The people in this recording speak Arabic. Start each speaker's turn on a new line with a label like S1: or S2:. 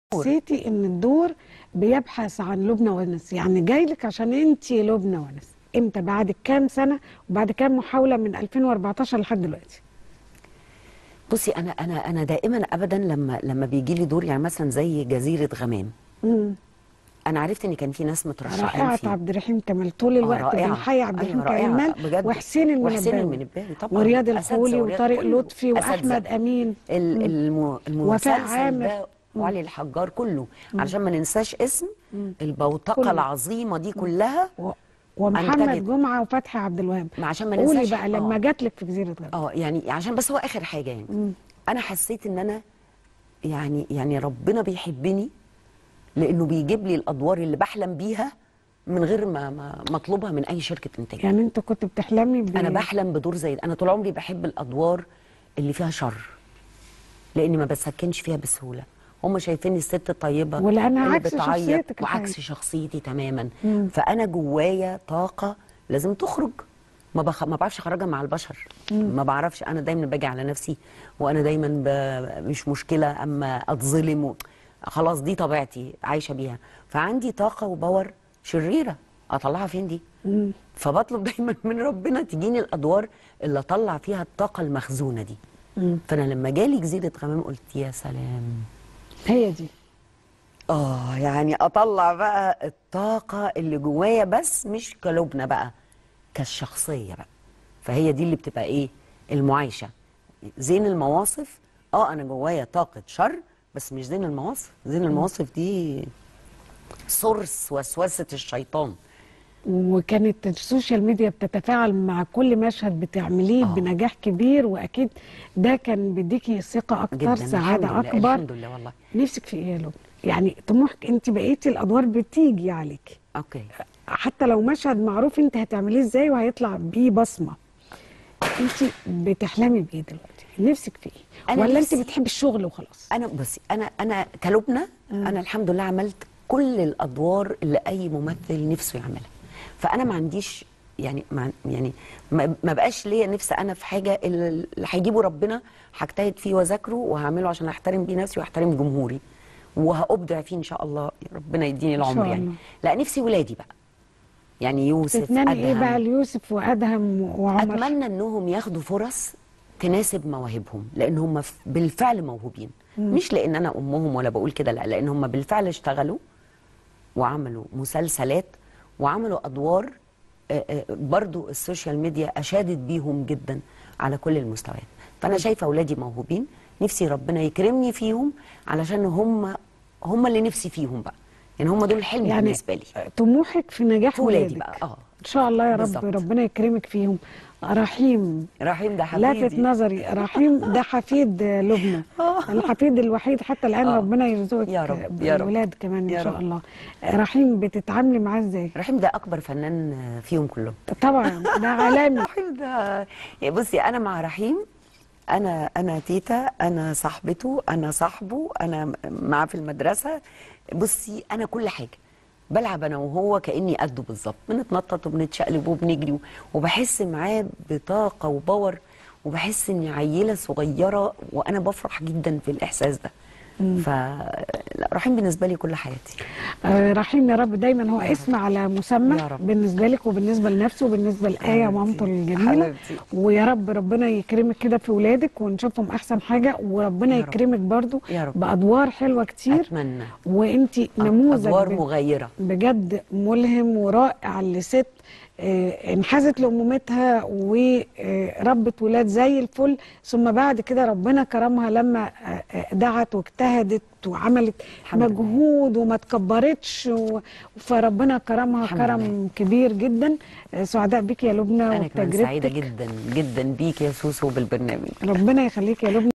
S1: حسيتي ان الدور بيبحث عن لبنى ونس، يعني جاي لك عشان انتي لبنى ونس امتى؟ بعد كام سنه وبعد كام محاوله من 2014 لحد دلوقتي؟
S2: بصي، انا دائما ابدا لما بيجي لي دور، يعني مثلا زي جزيره غمام. انا عرفت ان كان في ناس مترشحين
S1: رائعه
S2: فيه.
S1: عبد الرحيم كمال طول الوقت
S2: رائعه.
S1: بنحيي عبد الرحيم
S2: ايوه رائعه
S1: كمال
S2: بجد.
S1: وحسين
S2: المنباوي طبعا،
S1: ورياض
S2: اساتذه،
S1: الخولي
S2: ورياض
S1: وطارق
S2: كله
S1: لطفي
S2: اساتذه.
S1: واحمد امين وفاء
S2: المسلسل
S1: عامر
S2: ده وعلي الحجار كله، علشان ما ننساش اسم
S1: كله.
S2: البوتقه العظيمه دي كلها.
S1: ومحمد
S2: انتجت،
S1: جمعه وفتحي عبد الوهاب.
S2: عشان ما
S1: قولي
S2: ننساش.
S1: بقى لما جات لك في جزيره غمام.
S2: يعني عشان بس هو اخر حاجه، يعني انا حسيت ان انا يعني ربنا بيحبني، لانه بيجيب لي الادوار اللي بحلم بيها من غير ما اطلبها من اي شركه انتاج.
S1: يعني انت كنت بتحلمي
S2: انا بحلم بدور زي ده. انا طول عمري بحب الادوار اللي فيها شر، لاني ما بسكنش فيها بسهوله. هم شايفيني الست الطيبه
S1: ولا انا
S2: اللي
S1: عكس
S2: بتعيط،
S1: شخصيتك
S2: وعكس شخصيتي تماما. فانا جوايا طاقه لازم تخرج، ما بعرفش اخرجها مع البشر. ما بعرفش. انا دايما باجي على نفسي، وانا دايما مش مشكله اما اتظلم خلاص دي طبيعتي عايشه بيها. فعندي طاقه وباور شريره، اطلعها فين دي؟ فبطلب دايما من ربنا تجيني الادوار اللي اطلع فيها الطاقه المخزونه دي. فانا لما جالي جزيره غمام قلت يا سلام،
S1: هي دي.
S2: يعني اطلع بقى الطاقه اللي جوايا، بس مش كلبنى بقى، كالشخصيه بقى. فهي دي اللي بتبقى ايه؟ المعايشه. زين المواصف. انا جوايا طاقه شر، بس مش زين المواصف. زين المواصف دي سورس وسوسه الشيطان.
S1: وكانت السوشيال ميديا بتتفاعل مع كل مشهد بتعمليه بنجاح كبير، واكيد ده كان بيديكي ثقه اكتر،
S2: جدا.
S1: سعاده اكبر.
S2: الحمد لله والله.
S1: نفسك في ايه يا لبنى؟ يعني طموحك انت بقيتي الادوار بتيجي عليكي.
S2: اوكي.
S1: حتى لو مشهد معروف انت هتعمليه ازاي وهيطلع بيه بصمه. انت بتحلمي بايه دلوقتي؟ نفسك في ايه؟ ولا انت بتحبي الشغل وخلاص؟
S2: انا بصي، انا كلبنى، انا الحمد لله عملت كل الادوار اللي اي ممثل نفسه يعملها. فانا ما عنديش يعني ما بقاش ليا نفس انا في حاجه اللي هيجيبه ربنا هجتهد فيه واذاكره وهعمله عشان احترم بيه نفسي واحترم جمهوري، وهابدع فيه ان شاء الله. ربنا يديني العمر يعني. لا، نفسي ولادي بقى، يعني يوسف،
S1: تتمني
S2: ادهم.
S1: ايه بقى ليوسف وادهم وعمر؟
S2: اتمنى انهم ياخدوا فرص تناسب مواهبهم، لان هم بالفعل موهوبين. مش لان انا امهم ولا بقول كده، لا، لان هم بالفعل اشتغلوا وعملوا مسلسلات وعملوا ادوار. برضو السوشيال ميديا اشادت بيهم جدا على كل المستويات. فانا شايفه اولادي موهوبين، نفسي ربنا يكرمني فيهم، علشان هم اللي نفسي فيهم بقى. يعني هم دول الحلم
S1: يعني
S2: بالنسبه لي.
S1: طموحك في نجاح
S2: ولادي
S1: ولادك
S2: بقى.
S1: ان شاء الله يا
S2: بالزبط.
S1: رب ربنا يكرمك فيهم. رحيم
S2: ده حفيدي.
S1: لافت نظري. رحيم ده حفيد لبنى. الحفيد الوحيد حتى الان. ربنا يرزقك
S2: يا رب
S1: بالولاد كمان ان شاء
S2: رب.
S1: الله. رحيم بتتعاملي معاه ازاي؟
S2: رحيم ده اكبر فنان فيهم كلهم
S1: طبعا، ده عالمي.
S2: رحيم ده، بصي انا مع رحيم، انا تيتا، انا صاحبته، انا صاحبه، انا معاه في المدرسه. بصي انا كل حاجه بلعب انا وهو كاني قده بالظبط، بنتنطط وبنتشقلب وبنجري، وبحس معاه بطاقه وباور، وبحس اني عيله صغيره، وانا بفرح جدا في الاحساس ده. رحيم بالنسبه لي كل حياتي.
S1: رحيم يا رب دايما هو اسم على مسمى بالنسبه لك وبالنسبه لنفسه وبالنسبه لآية مامته الجميله.
S2: حبيبتي.
S1: ويا رب ربنا يكرمك كده في ولادك ونشوفهم احسن حاجه، وربنا يكرمك برضو بادوار حلوه كتير.
S2: اتمنى.
S1: وانتي نموذج
S2: ادوار مغيره
S1: بجد، ملهم ورائع لست انحازت لأمومتها وربت ولاد زي الفل، ثم بعد كده ربنا كرمها لما دعت واجتهدت وعملت مجهود وما تكبرتش، فربنا كرمها كرم كبير جدا. سعداء بيك يا لبنى
S2: انا
S1: وبتجربتك.
S2: كمان سعيده جدا جدا بيك يا سوسو وبالبرنامج.
S1: ربنا يخليك يا لبنى.